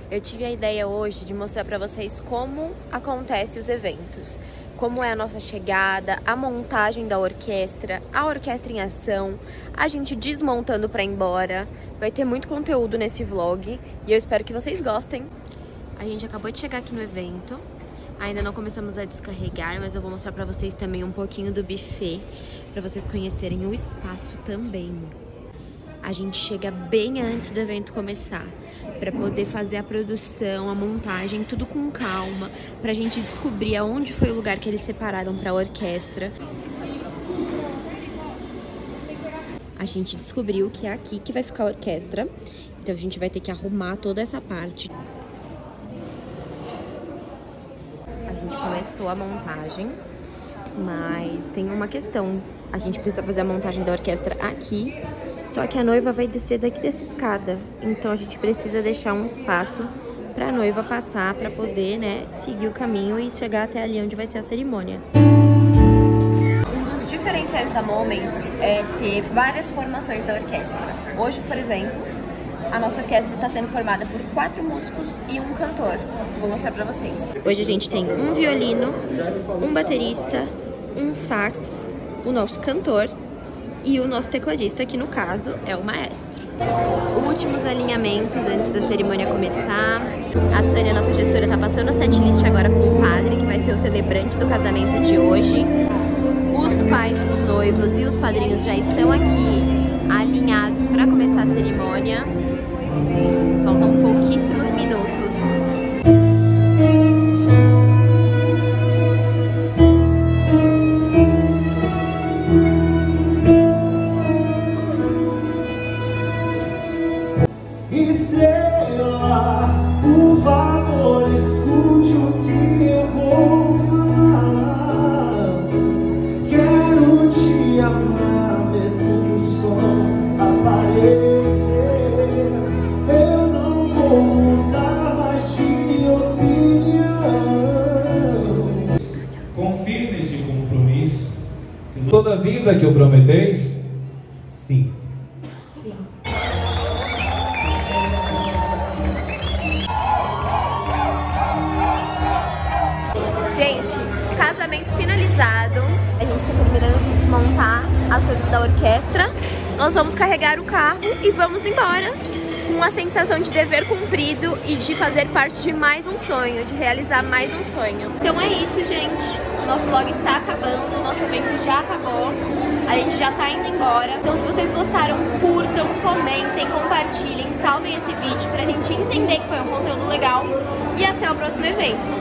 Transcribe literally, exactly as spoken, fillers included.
Eu tive a ideia hoje de mostrar pra vocês como acontecem os eventos, como é a nossa chegada, a montagem da orquestra, a orquestra em ação, a gente desmontando pra ir embora. Vai ter muito conteúdo nesse vlog e eu espero que vocês gostem. A gente acabou de chegar aqui no evento, ainda não começamos a descarregar, mas eu vou mostrar pra vocês também um pouquinho do buffet, pra vocês conhecerem o espaço também. A gente chega bem antes do evento começar, para poder fazer a produção, a montagem, tudo com calma, pra gente descobrir aonde foi o lugar que eles separaram pra orquestra. A gente descobriu que é aqui que vai ficar a orquestra, então a gente vai ter que arrumar toda essa parte. A gente começou a montagem, mas tem uma questão. A gente precisa fazer a montagem da orquestra aqui, só que a noiva vai descer daqui dessa escada. Então a gente precisa deixar um espaço pra noiva passar, pra poder, né, seguir o caminho e chegar até ali onde vai ser a cerimônia. Um dos diferenciais da Moments é ter várias formações da orquestra. Hoje, por exemplo, a nossa orquestra está sendo formada por quatro músicos e um cantor. Vou mostrar pra vocês. Hoje a gente tem um violino, um baterista, um sax, o nosso cantor e o nosso tecladista, que no caso é o maestro. Últimos alinhamentos antes da cerimônia começar. A Sânia, nossa gestora, tá passando a setlist agora com o padre, que vai ser o celebrante do casamento de hoje. Os pais dos noivos e os padrinhos já estão aqui alinhados para começar a cerimônia. Faltam pouquíssimos minutos. Estrela, por favor, escute o que eu vou falar. Quero te amar, mesmo que o sol aparecer. Eu não vou mudar mais de opinião. Confie neste compromisso. Toda a vida que eu prometeis? Sim. Sim. Gente, casamento finalizado. A gente tá terminando de desmontar as coisas da orquestra. Nós vamos carregar o carro e vamos embora. Com a sensação de dever cumprido e de fazer parte de mais um sonho, de realizar mais um sonho. Então é isso, gente. O nosso vlog está acabando, o nosso evento já acabou. A gente já tá indo embora. Então se vocês gostaram, curtam, comentem, compartilhem, salvem esse vídeo pra gente entender que foi um conteúdo legal. E até o próximo evento.